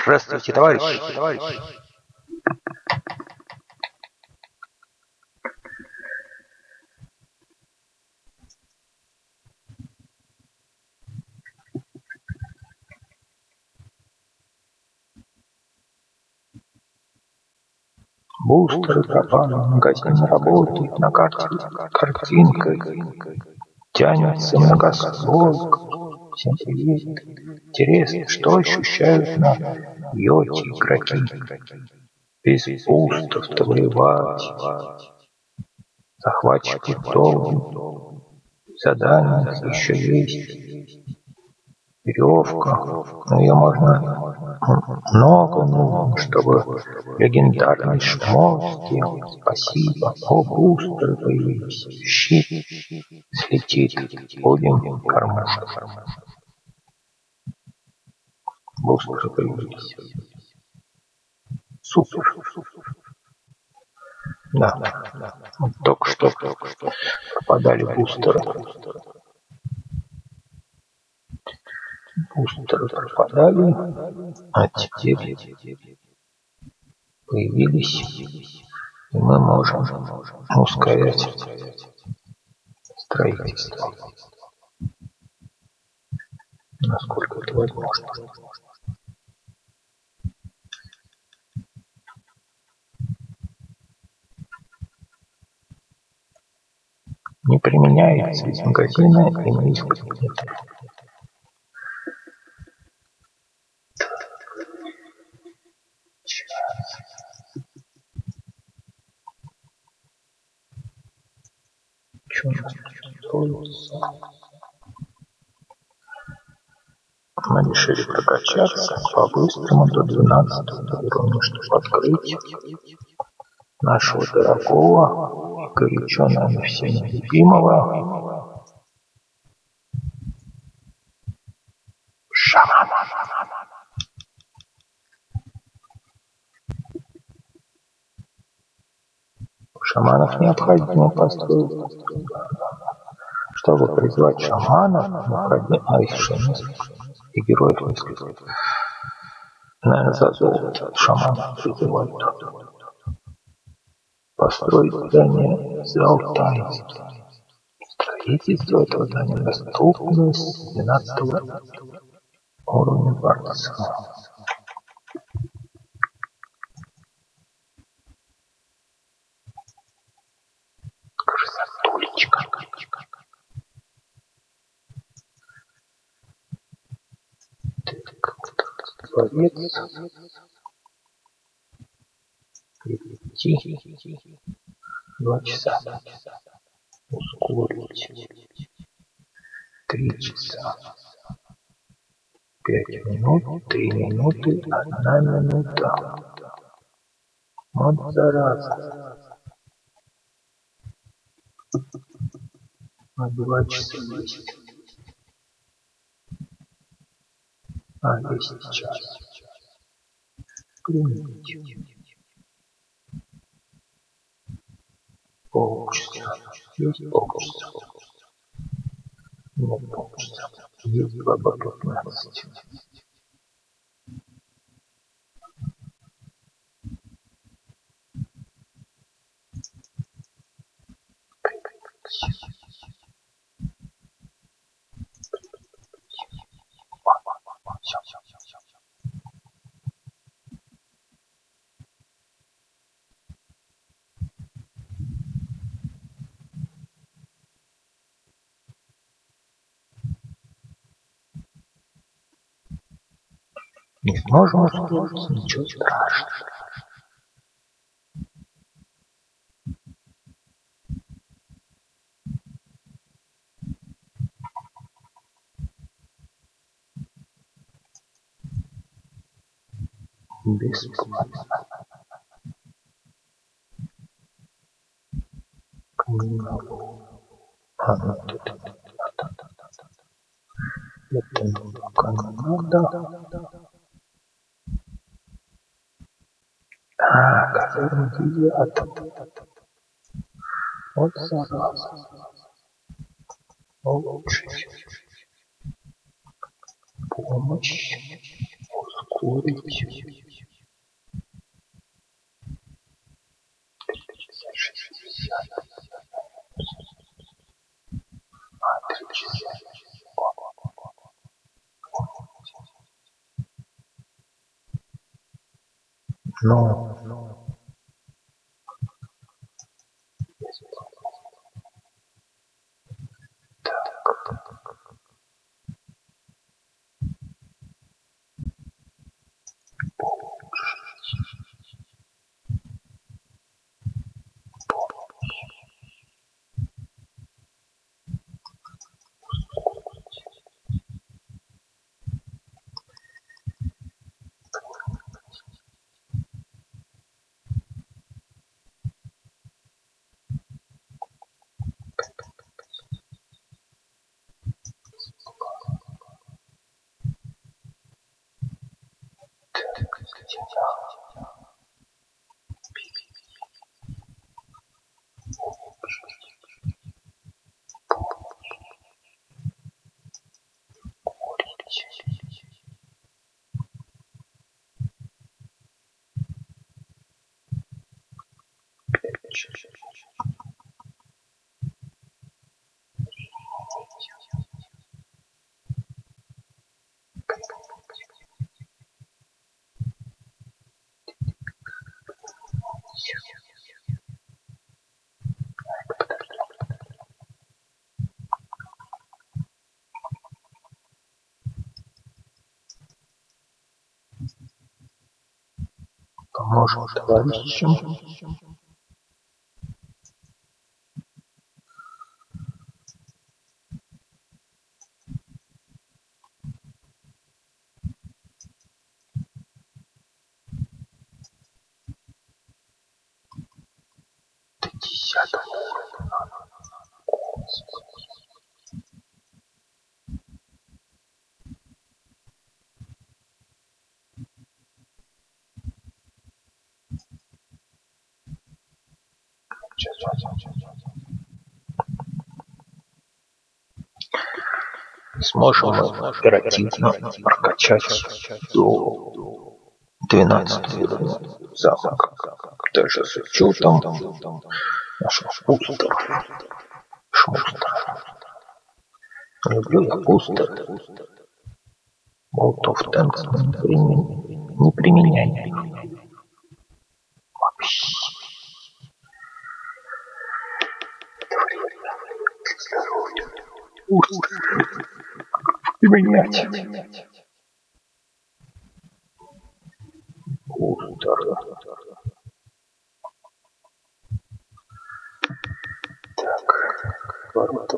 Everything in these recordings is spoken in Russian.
Здравствуйте, товарищи! Бустеры пропали, магазин работает, на карте картинка тянется многослойка. Всем привет! Интересно, что ощущают на йоте игроки? Без бустеров-то воевать. Захватчик долгий. Задания еще есть. Веревка. Но ее можно много нужно, чтобы легендарный шмот сделать. Спасибо. О, бустеры появились. Щит слетит. Будем кормушкой. Бустеры появились. Супер. Да. Вот только что пропадали бустеры. Бустеры пропадали, а теперь появились, и мы можем ускорять строительство, насколько это возможно. Не применяется из магазина и не из предметов. Мы решили прокачаться по-быстрому до 12 уровня, чтобы открыть нашего дорогого и горячо нами всеми любимого шамана. Шаманов необходимо построить. Чтобы призвать шаманов, необходимо еще несколько. И героев несколько. Наверное, за золото шаманов призывают. Построить здание за Алтаем. Строительство этого здания доступно с 12 уровня дворца. Красотулечка. Дворец. Перейти. 2 часа. Ускорить. 3 часа. 5 минут. 3 минуты. 1 минута. Вот зараза. На 2 часа есть. А, есть час. Примите. Полчаса. Есть полчаса. Нет полчаса. Есть 2 по 15. Не сможем ускориться, ничего страшного. Бесплатно. Криминал. Это пока не надо. Казарма 9. Вот зараза. Улучшить. Помощь. курить. 60. А, 30. Но. Поможем товарищам. До 10 уровня. Сможем мы оперативно прокачать до 12 уровня замок, даже с учетом нашего бустера. Шмустера. Люблю я бустер. Молотов Тэнкс не применяем. Вообще. Здоровье. Применять. Так, ворота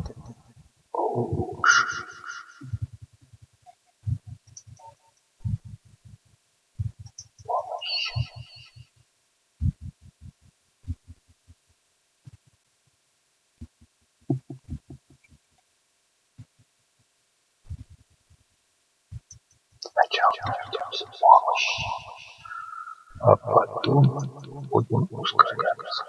лучше. Сначала найдем помощь, а потом будем ускоряться.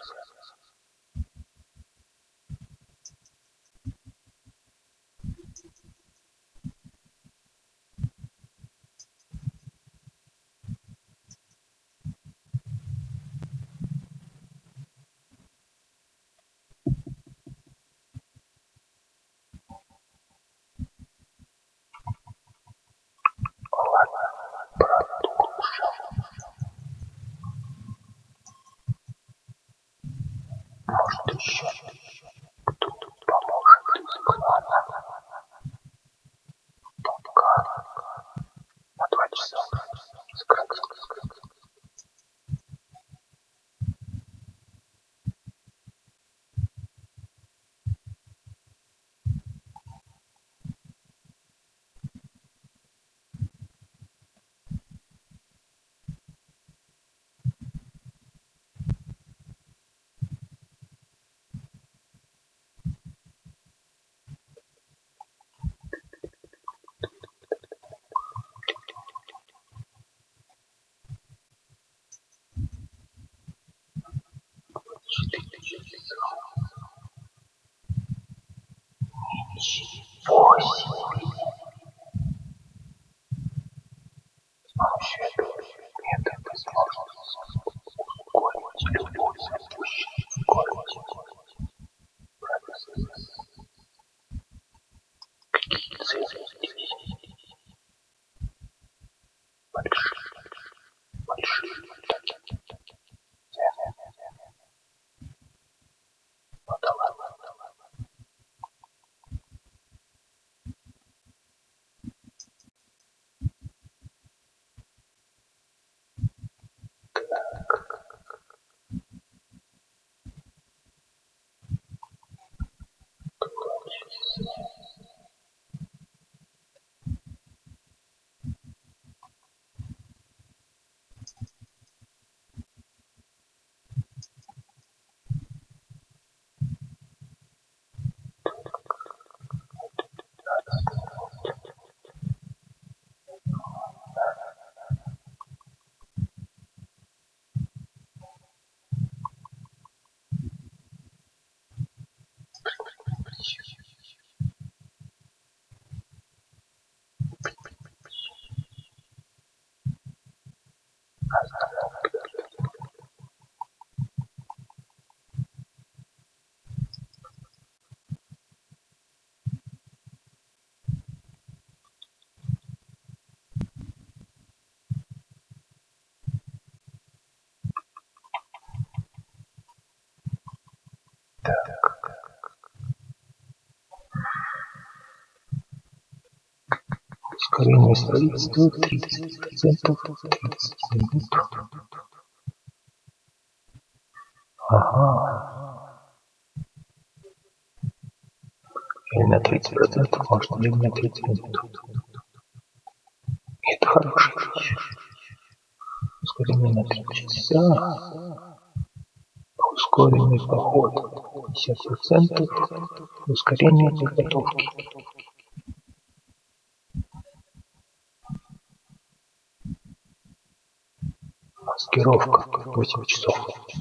помощью этого метода возможно ускорить любой запущенный в городе процесс. Какие цели здесь? Большие. Ну да ладно. Ускорение строительства 30%, 30 минут. Ага. Или на 30%, может, или на 30 минут. Это хорошая вещь. Ускорение на 3 часа. Ускоренный поход. 50%. Ускорение подготовки. Маскировка 8 часов.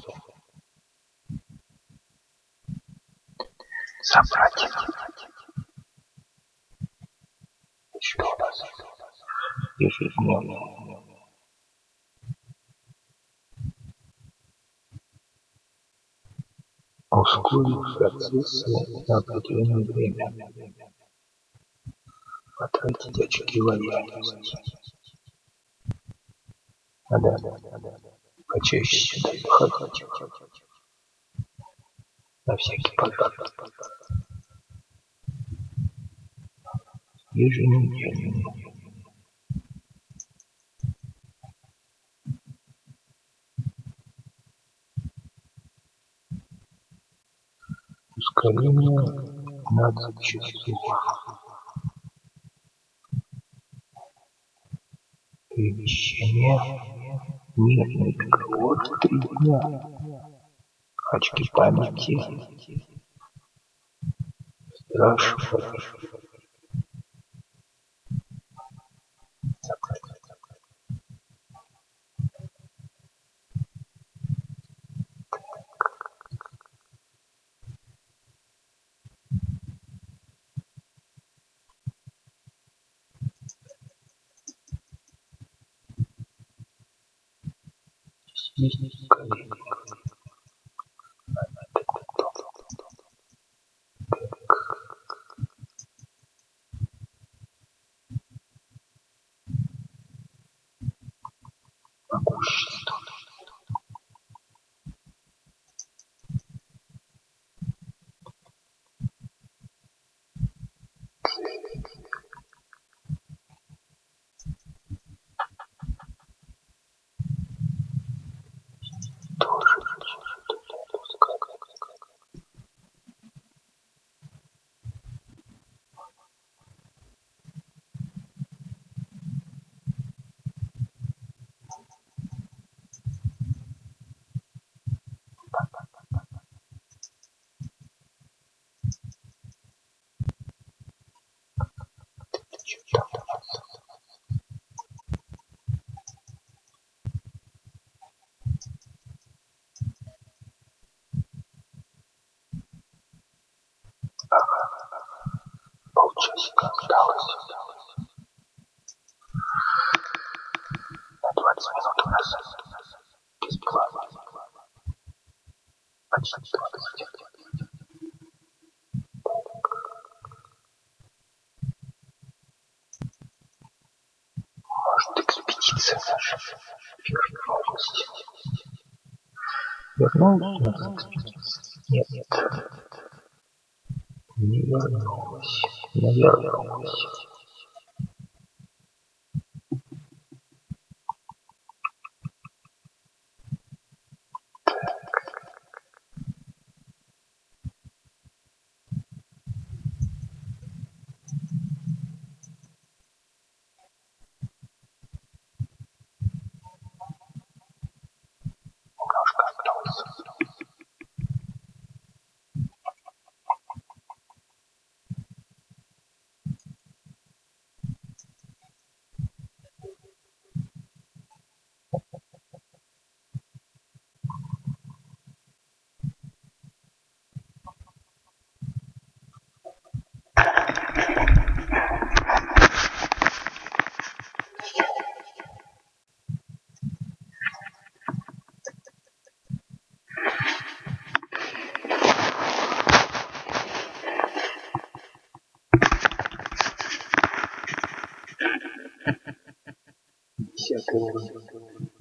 Собрать. Что у нас? Ежедневно. Ускорить процессы на определенное время. Потратить очки лояльности. Надо почаще сюда заходить. На всякий пожар. Еженедельно. Ускорение на 20 часов. Перемещение. Мирный договор 3 дня. Очки памяти. Страж. Есть коллеги. Могущество. нас бесплатно. Почти 20. Может, экспедиция наша вернулась? Вернулась у нас экспедиция? Нет, не вернулась. Не вернулась. Немножко осталось. Десятый уровень.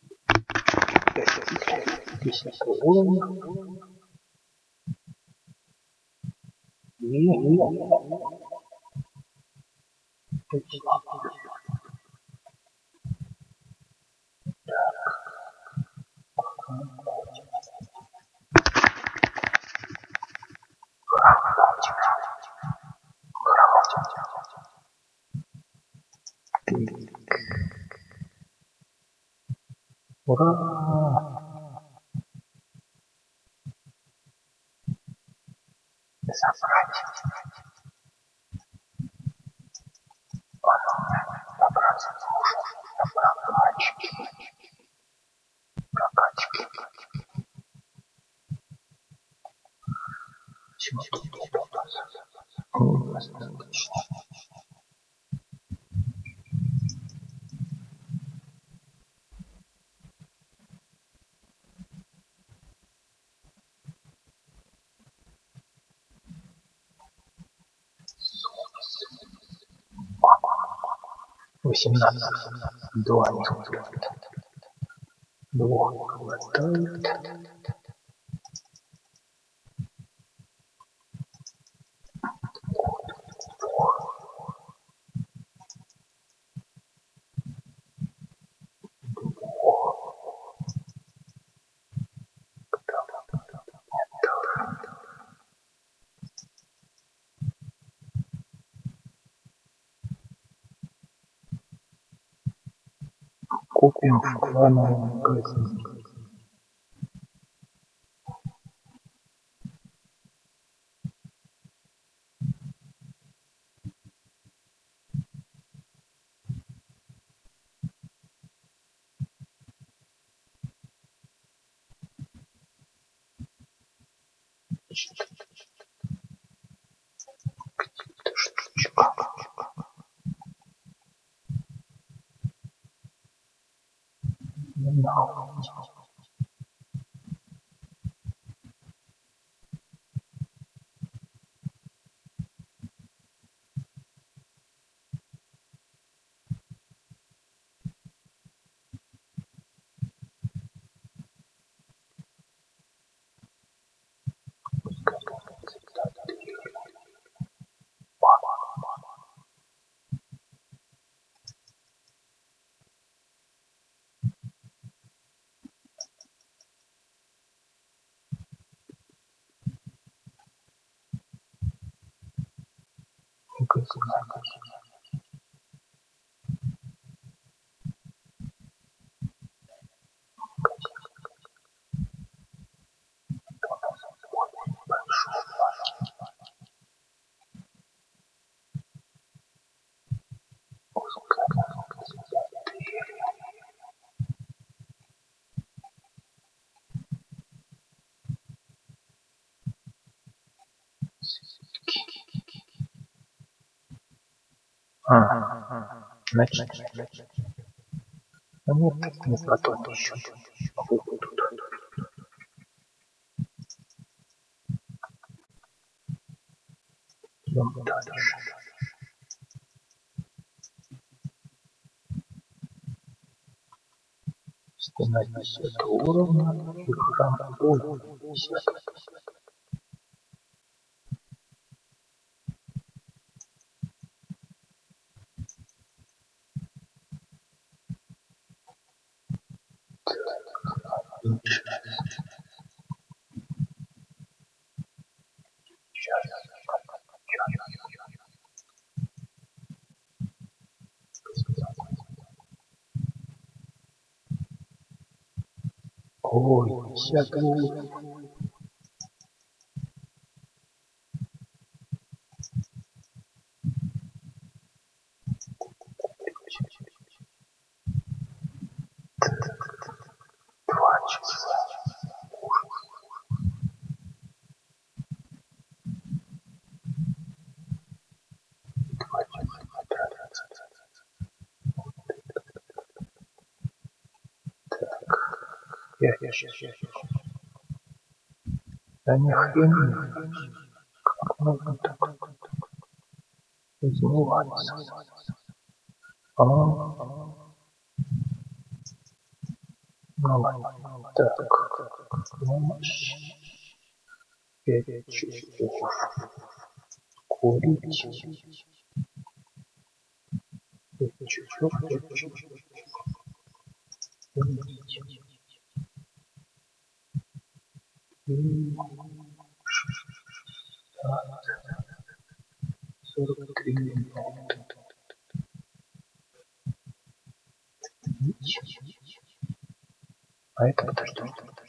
10 уровень. Ура! Забрать. Добраться нужно на прокачки. Чего тут не добраться? Достаточно. Восемнадцать. Два не хватает. Двух хватает. Купим в клановом магазине. Какие-то штучка. Значит, Но нет, не про то еще. Могу тут. Идем дальше. Стена 10 уровня и храм уровня 10. Ой, 10 уровень. Два часа. Я. Да ни хрена. Как можно так измываться? Ну ладно. Так. Помощь. 5 часов. Курить. 5 часов. 5 часов. Курить. И 43 минуты. А это подождем.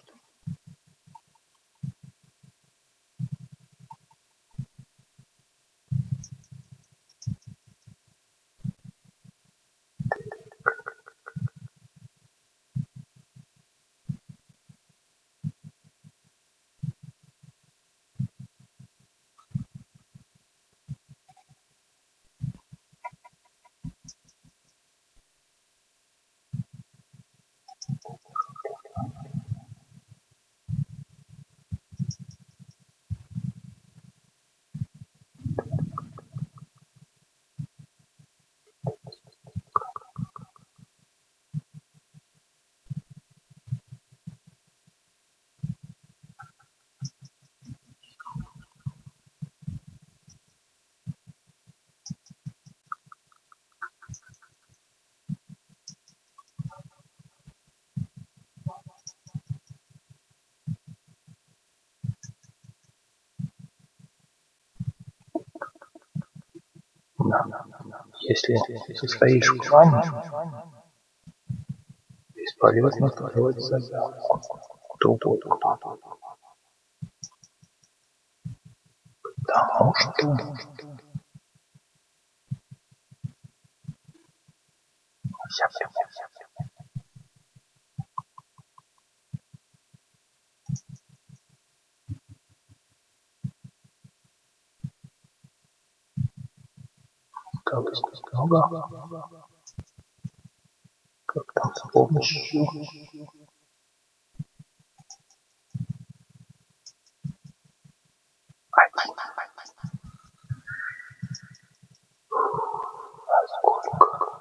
Если стоишь в храме, бесполезно делать заявку. Кто-то. Потому что так много. Как там с помощью? А сколько?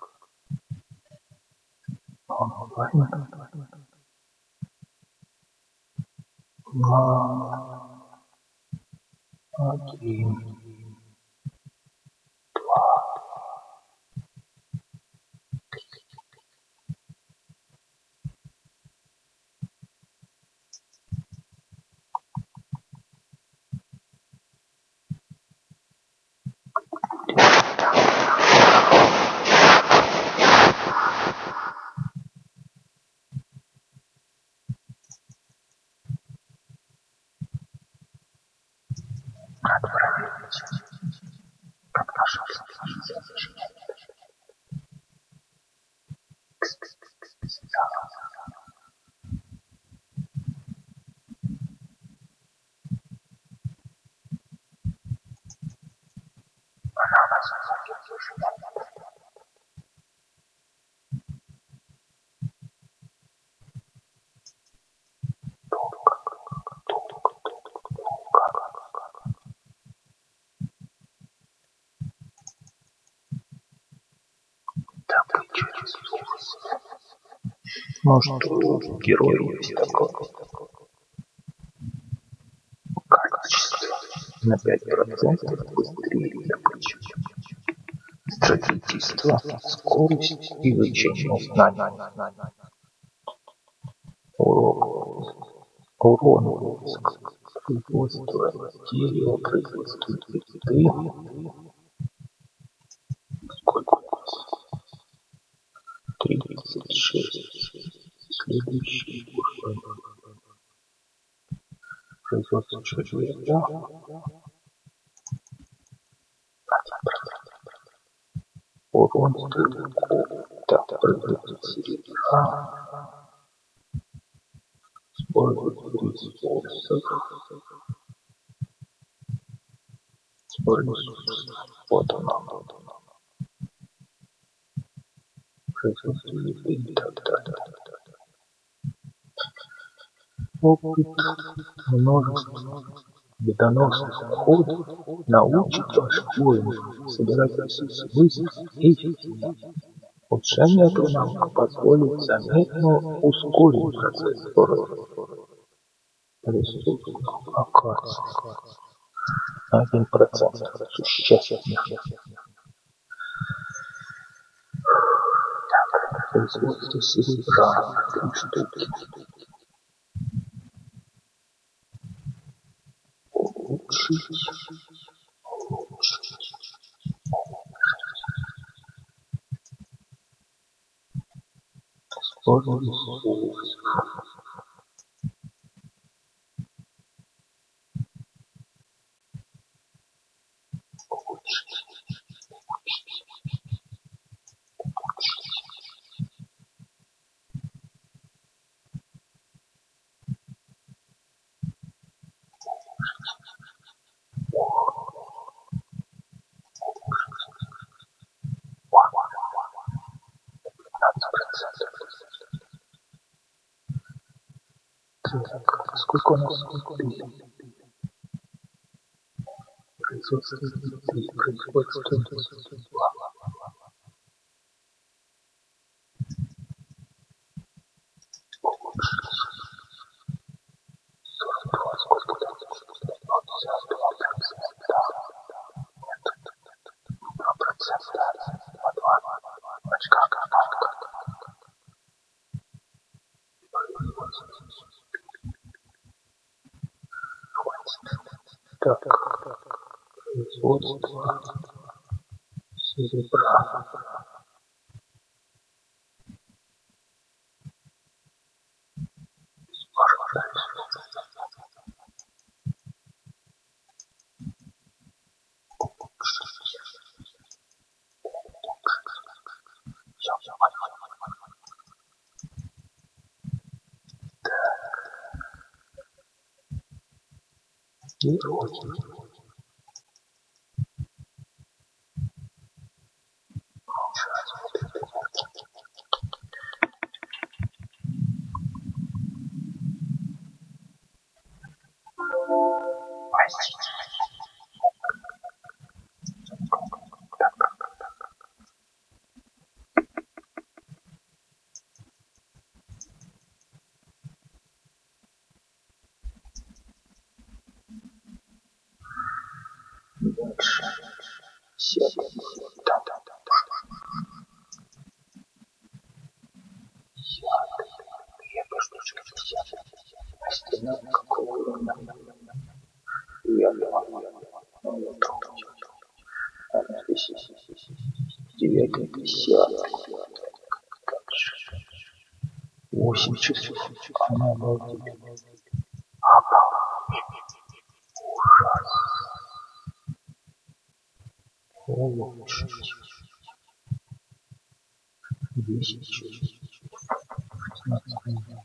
Онлайн. Один. Надо проверить. через ужас. Может, у героя есть такое качество на 5% быстрее добычи. Стратегичество, скорость, изучение знаний. Урон войск. Производство дерева, производство еды. Сколько у нас? 36. Следующий уровень. Производство железа. 1%. Урон стрелков. Так, производство серебра. Использовать ресурсов. Вот оно. Производство еды и так далее. Опыт множества победоносных походов научит ваших воинов собирать ресурсы быстро и эффективно. Улучшение этого навыка позволит заметно ускорить процесс сбора ресурсов акации на 1%. Существенно. Так, производство серебра 3 штуки. Улучшить. Сбор ресурсов. Так, сколько у нас? Производство еды, производство 2. Сколько там? 2%. 2%. Очка. Так, производство серебра. Дальше. Сетка. Две штучки. А стена какого уровня? Я девятый, 10. 8 часов. Она обалдела. Ужас. Улучшить. 10 часов. 16 минут.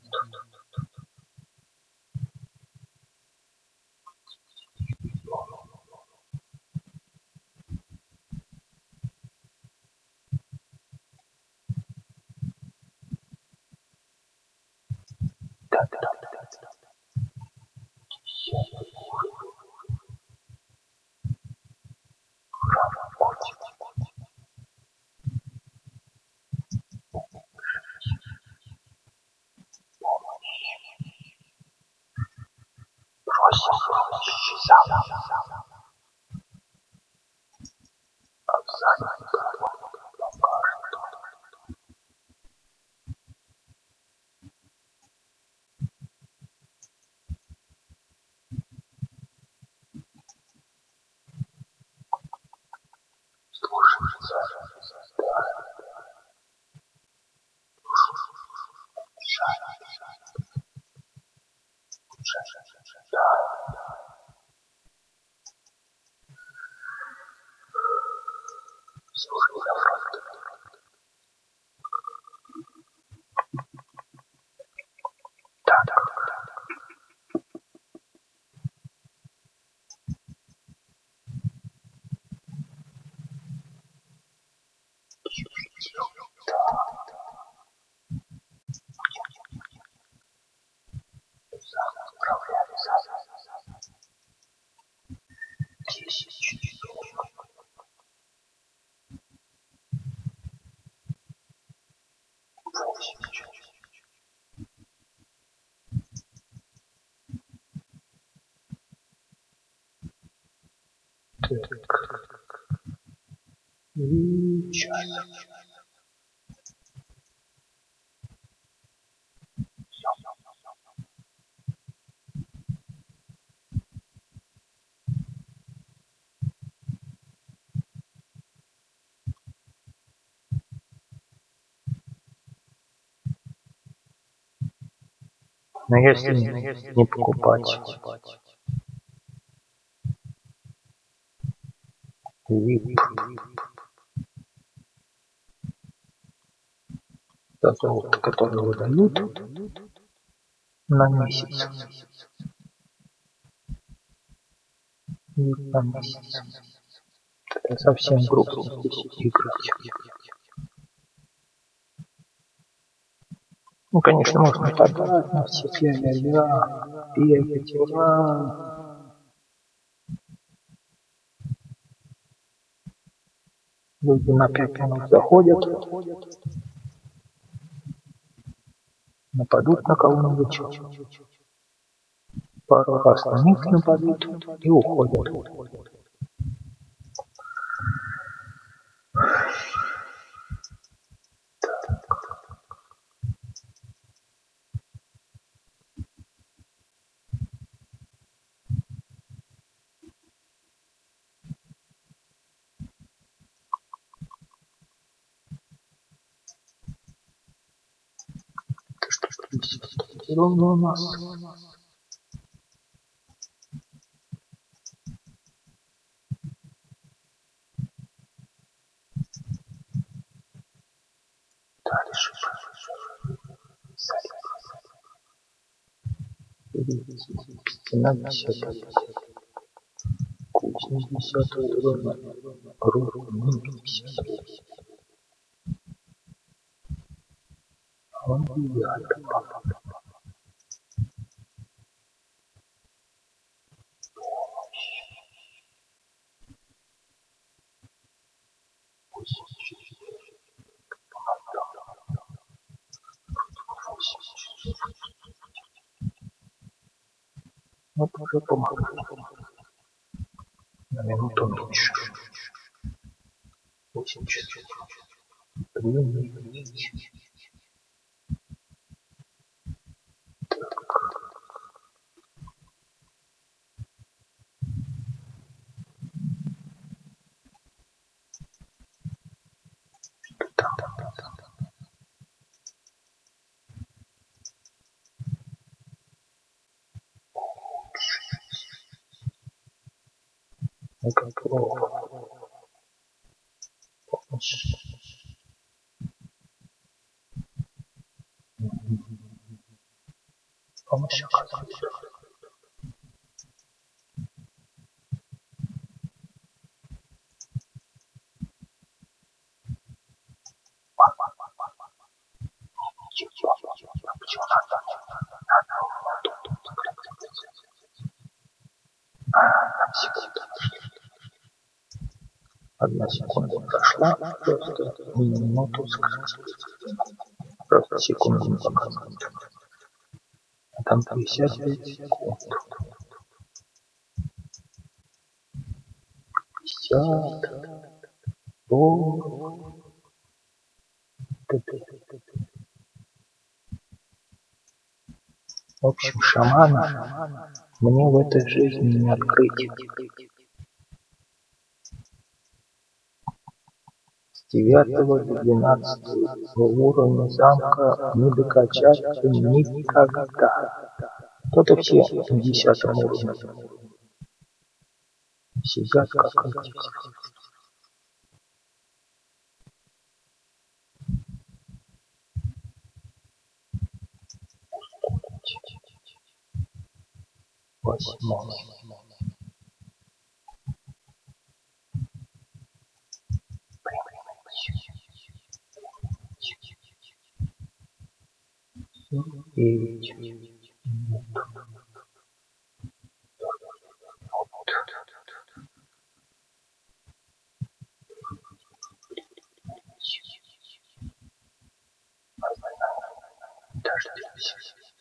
Да. Но если не покупать VIP, за золото, которое выдают на месяц, на месяц, это совсем грубо здесь играть. Ну, конечно, можно подать на всех ля-ля-ля, бегать, ура. Люди на 5 минут заходят, нападут на кого-нибудь, пару раз на них нападут и уходят. Ровно у нас. Дальше. 10. Кухня 10 уровня. Руку 50. Он бьет. Вот уже помогает. На минуту меньше. 8 часов. Ну как плохо. Помощь оказывается. Одна секунда прошла, просто минуту скрылась. Просто секунду не показывает. А там 55 секунд. 100. В общем, шамана мне в этой жизни не открыть. С 9 до 12 уровня замка не докачаться никогда. Кто-то все на 10 уровне сидят как эти. Восьмой. Девять. Дождемся.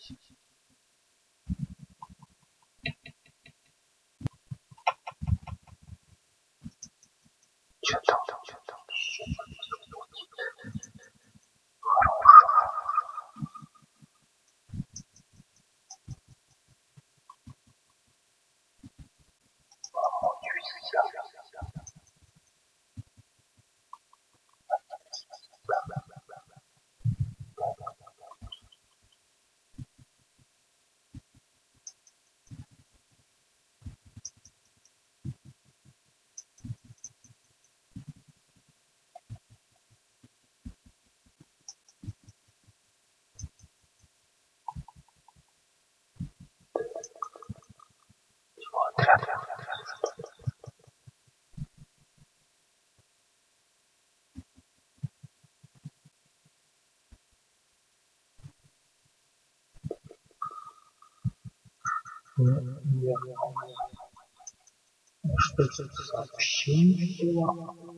Что там? Что это за сообщение было?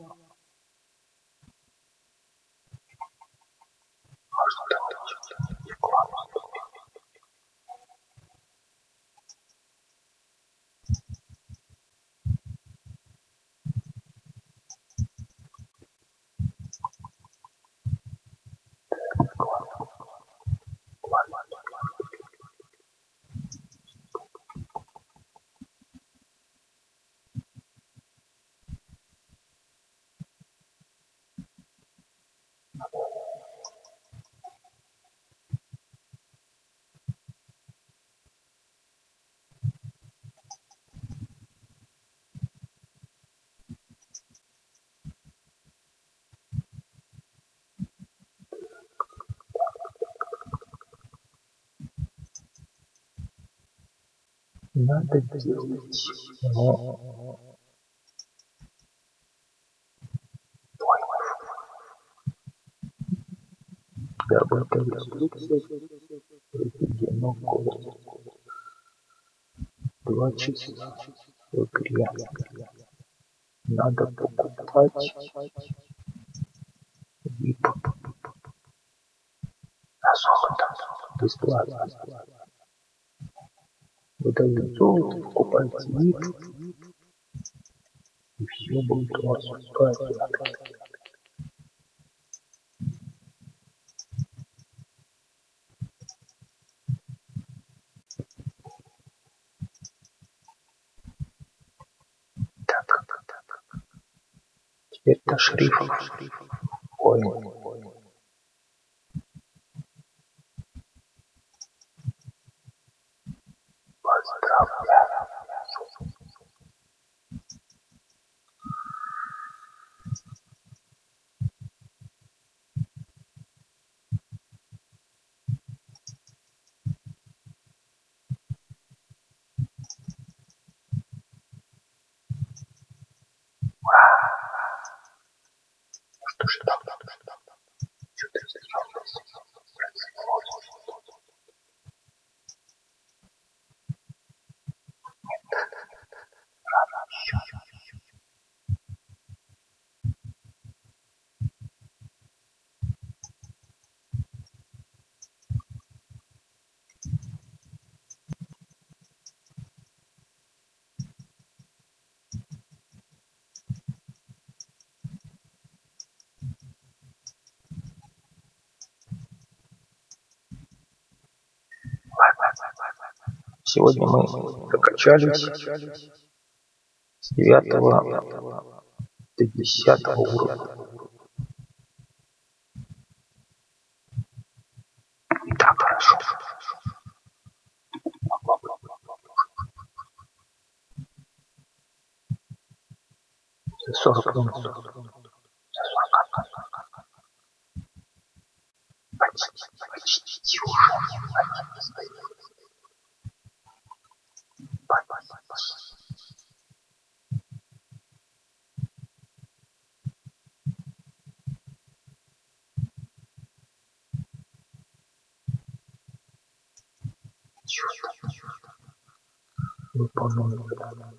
Может, это что-то реклама? Надо делать, но дабы эта инструкция проведена кодом 2 числа в игре. Надо покупать VIP на золото бесплатно. Выдают золото, покупайте VIP, и все будет у вас в порядке. Так. Теперь-то шрифт. Ой. Поздравляю. Что ж так? Сегодня мы прокачались с 9 до 10 уровня. Так, хорошо. За 40 минут. За 40 минут. Почти уже. Выполнил задание.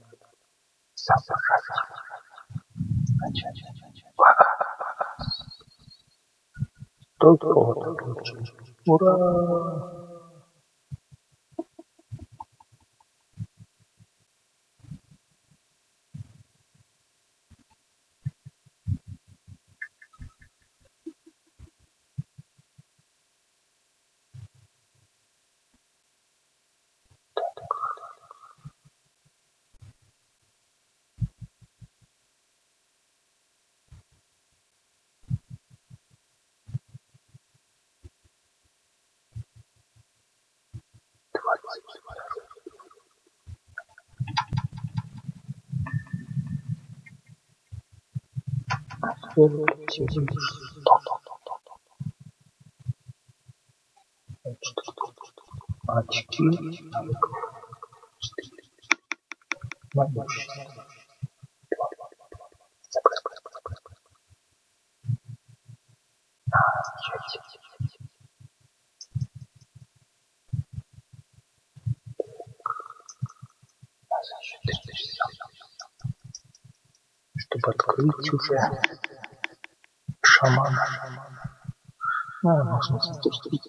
Только вот получил. Ура! Очки. Чтобы открыть уже шамана. Можно запустить.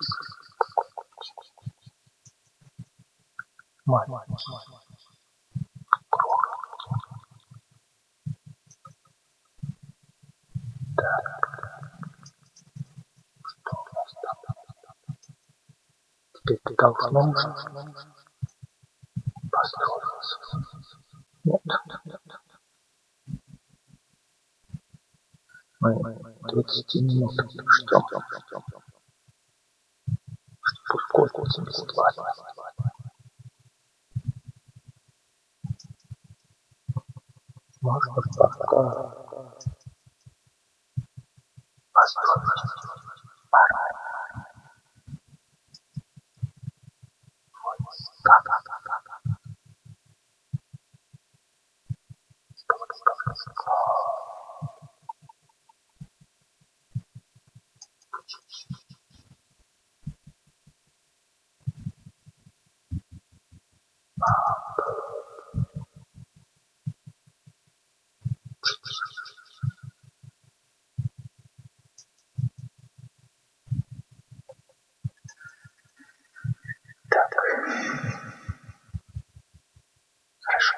Теперь ты должно построиться. Нет. Мы 30 минут ждем, чтобы ускориться. Можно пока построить. Так. Хорошо.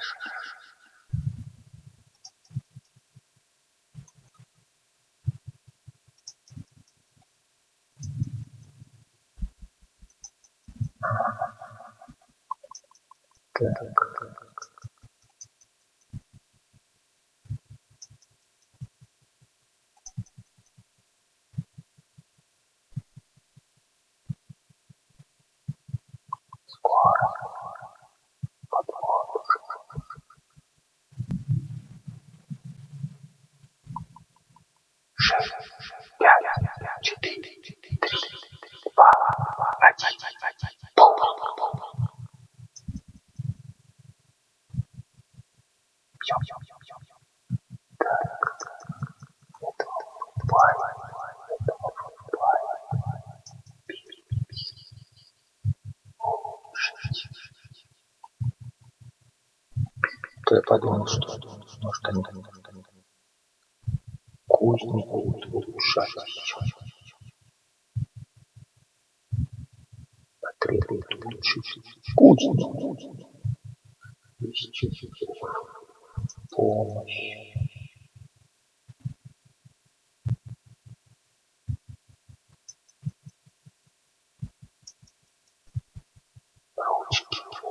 Так. Я подумал, что может они кузни будут улучшать еще. Потребует улучшить кузни. Ищите помощь. Ручки.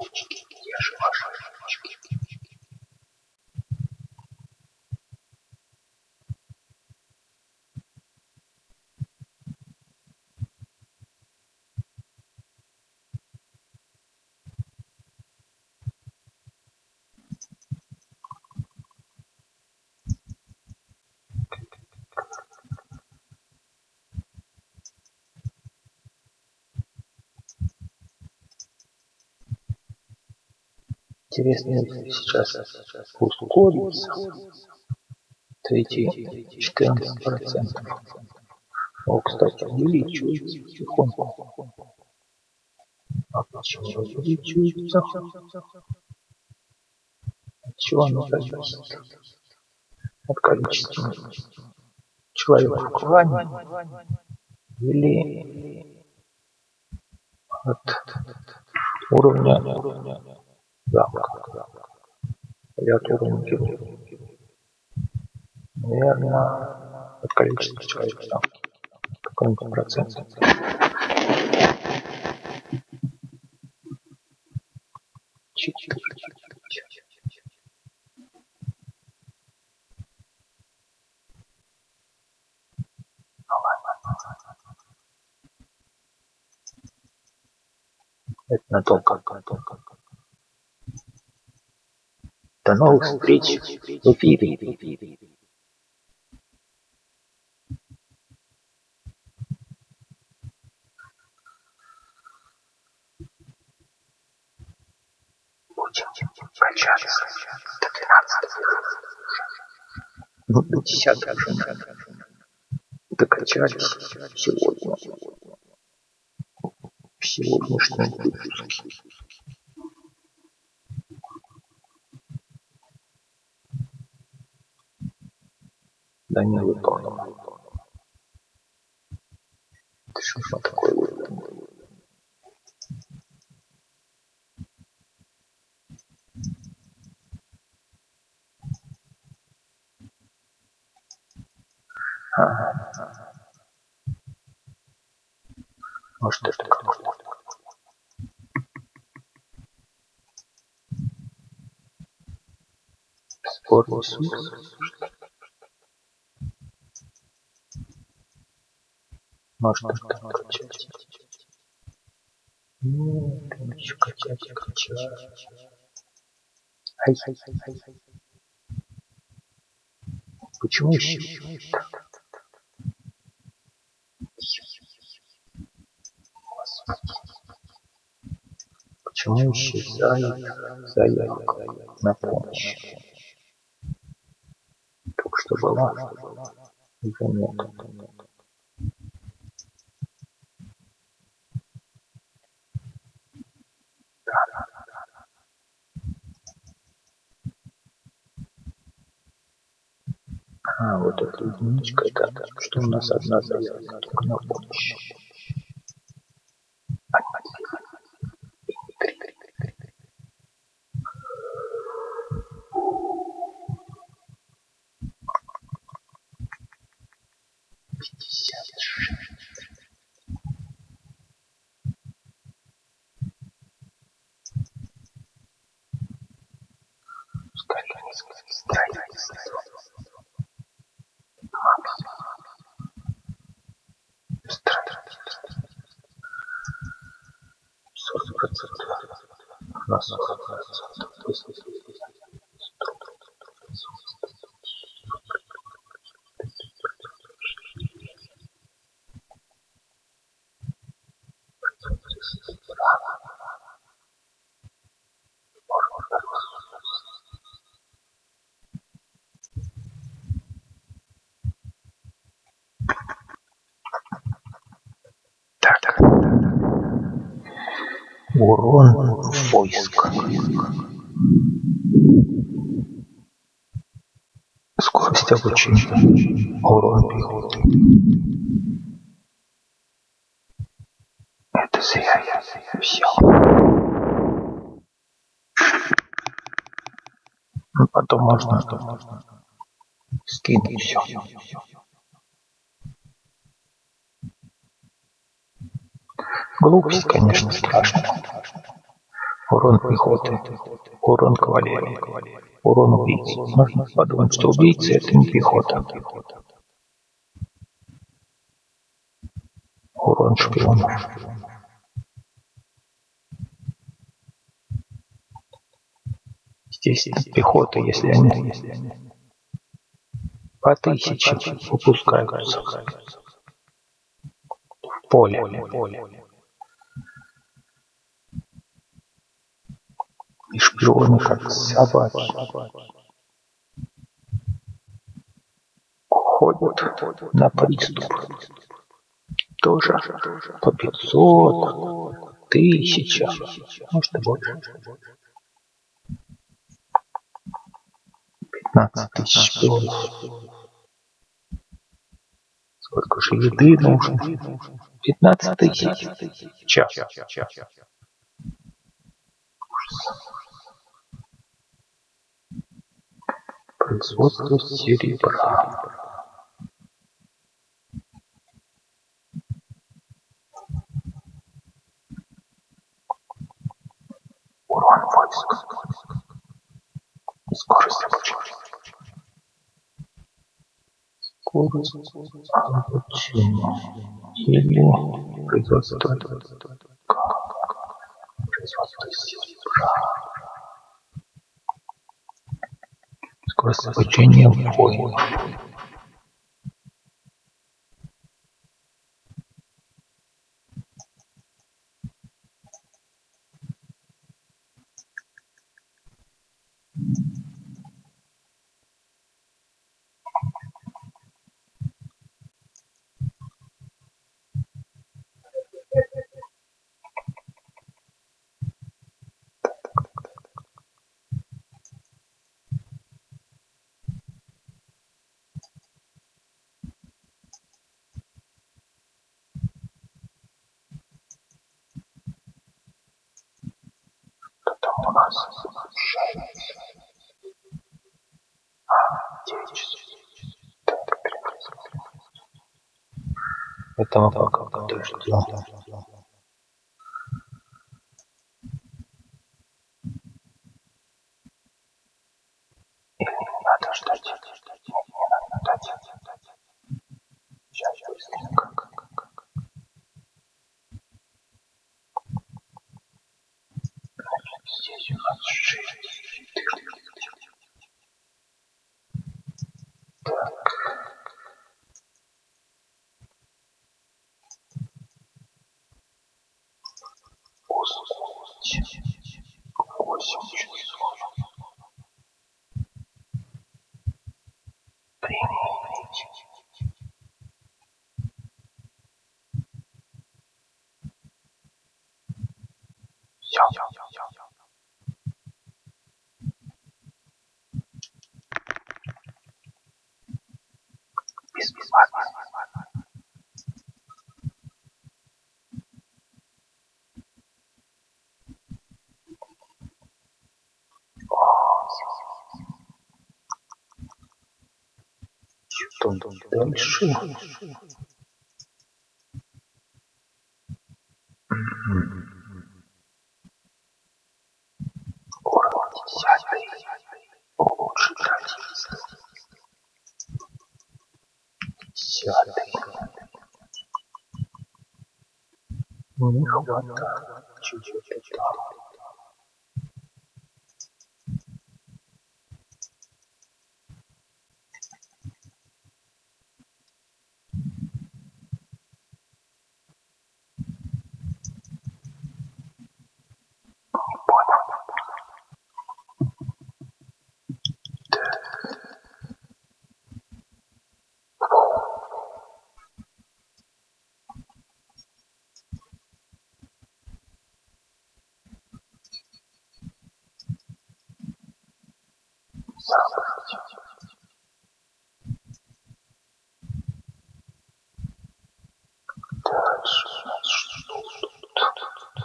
Интересно, если сейчас ускорится, то эти 14%. О, кстати, увеличивается потихоньку. А почему увеличивается? От чего оно зависит? От количества человек в клане или от уровня замка? Или от уровня героя? Наверное, от количества человек в замке. Какой-нибудь процент. Это надолго. До новых встреч в эфире. Будем качаться до 12. Ну, до 10 уже докачались в сегодняшнем выпуске. Да не выполнено. Это что такое выполнено? Может, это какой-то спор ресурс? Может, это качать? Ну, там еще качать. Ай. Почему еще? Почему исчезает заявка на помощь? Только что была, уже нет. А, вот эта единичка, это что у нас одна заявка, только на помощь. На 40%. Так. Урон войск. Скорость обучения. Урон пехоты. Это зря я взял. Ну, потом можно скинуть все. Глупость, конечно, страшно. Урон пехоты, урон кавалерии, урон убийц. Можно подумать, что убийцы — это не пехота. Урон шпионов. Здесь пехота, если они по 1000 выпускаются в поле. и шпионы, как собаки, ходят на приступ. Тоже по 500, 1000, может и больше. 15 тысяч шпионов. Сколько же еды нужно? 15 тысяч. Час. Производство серебра. Урон войск. Скорость обучения. Скорость обучения. Или производство серебра. Скорость обучения воинов. Там у нас обучается. 9 часов. Это мы пока подождем. Или не надо ждать. Не надо ждать. Сейчас быстренько. Здесь у нас 6. Так. Ускорить. 8 часов. Применить. Все. Бесплатно. Что дальше? Уровень 10. Улучшить традиции. 10. Не хватает чуть-чуть там. Дальше у нас что тут?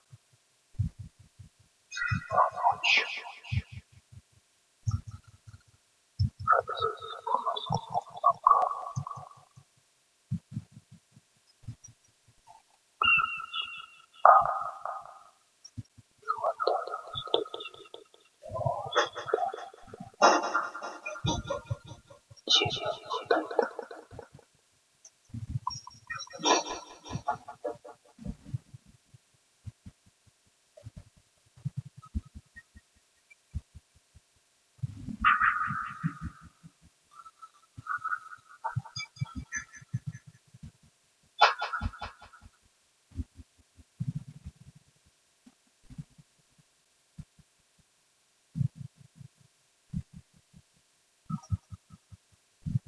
Ночь.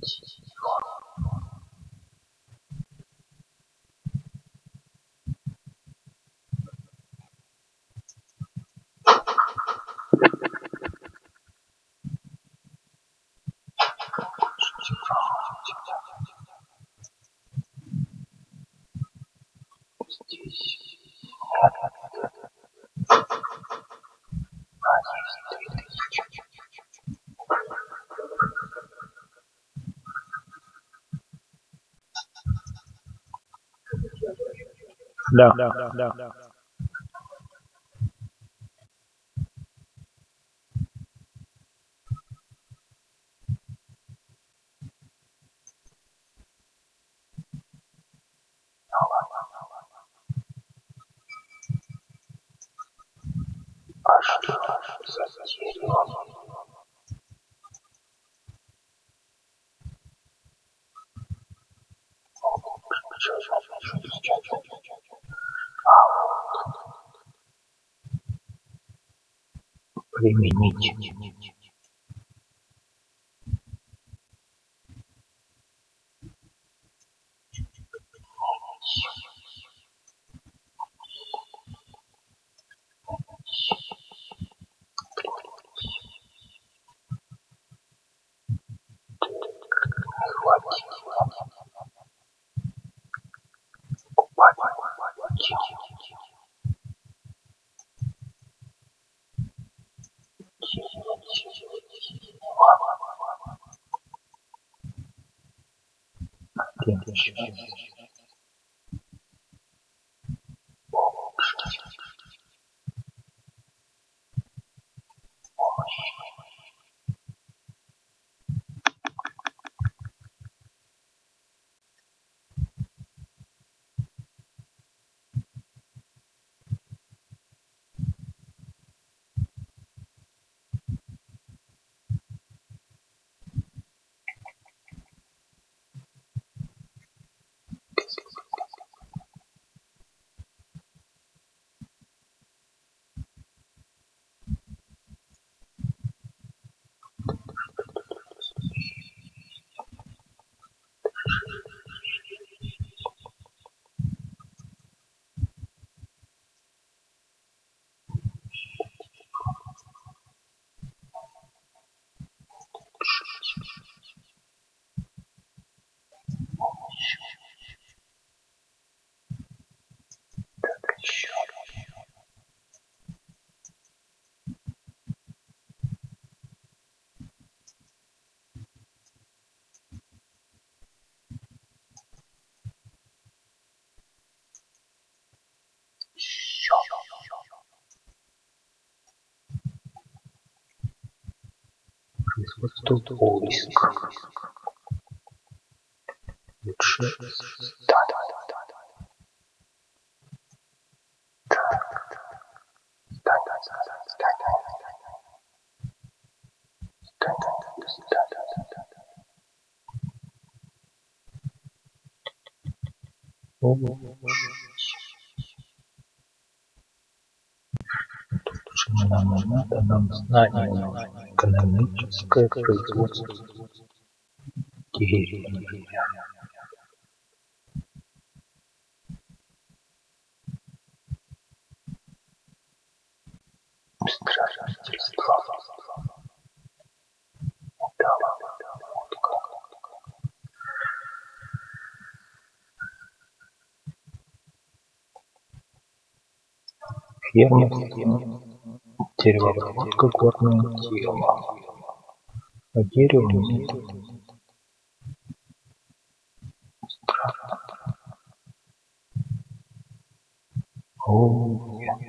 Да. А что за дерево? Применить. Производство поиска. Лучше. Да. Нам знание, экономическое производство деревья. Строительство. Фермерство, деревообработка, горное дело. А дерева нет. Странно. О, нет.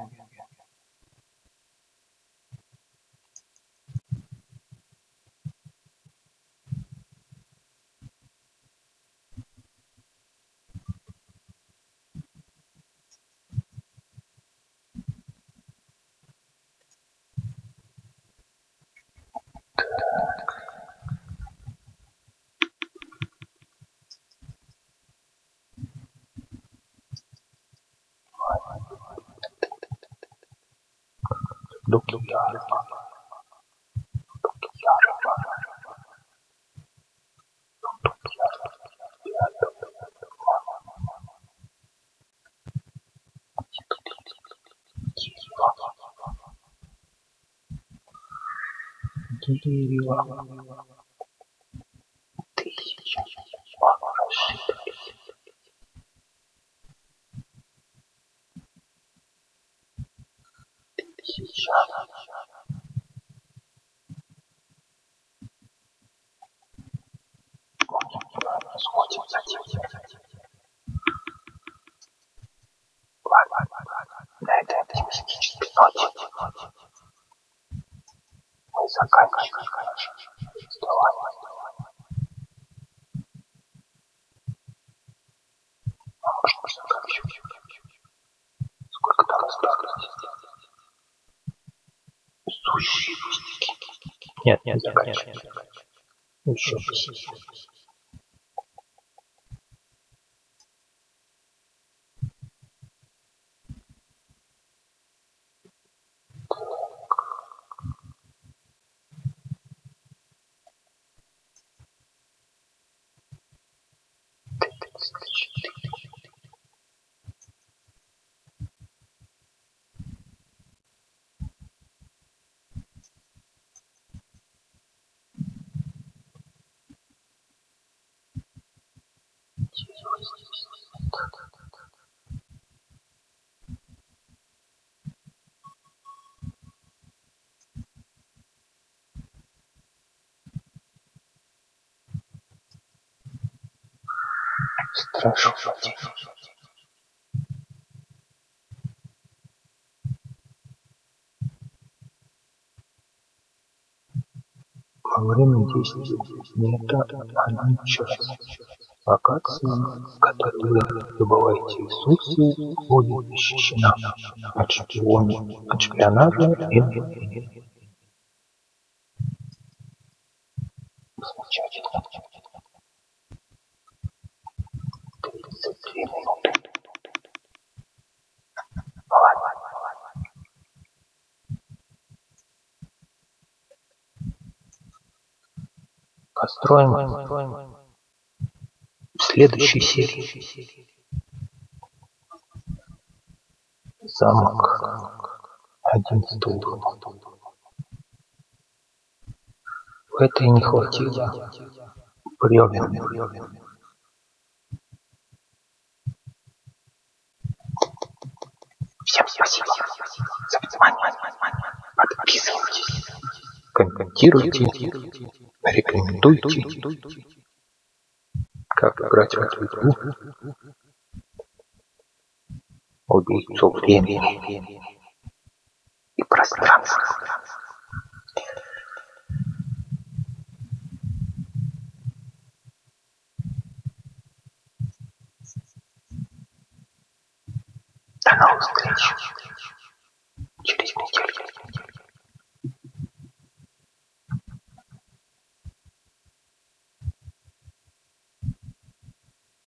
Дерево. Тысяча. Рассыпались. Тысяча. Сходим за тем. Ладно. На этой оптимистической ноте мы заканчиваем наше повествование. А может заканчивать? Сколько там осталось? Сущие пустяки. Нет, заканчиваем. Еще посидим. Страшу. Во время действия нет, она час. Локация, в которой вы добываете ресурсы, будет защищена от шпионажа и замечательно. 33 минуты. Ладно. Построим в следующей серии. Замок 11 уровня. В этой не хватило бревен. Всем спасибо за внимание. Подписывайтесь, комментируйте, рекомендуйте, как играть в эту игру. Убийцу времени и пространства. До новых встреч через неделю.